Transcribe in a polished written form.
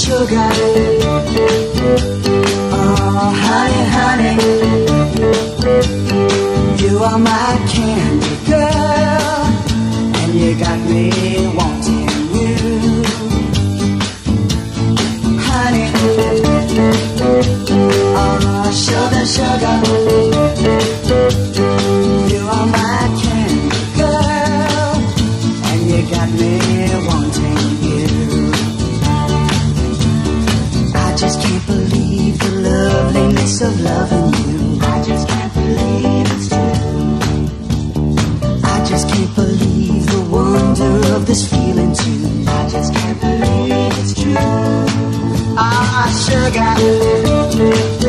sugar. Oh, honey, honey, you are my candy girl, and you got me wanting you. Honey, oh, sugar, sugar, you are my candy girl, and you got me wanting you. I just can't believe the loveliness of loving you. I just can't believe it's true. I just can't believe the wonder of this feeling too. I just can't believe it's true. Ah, sugar.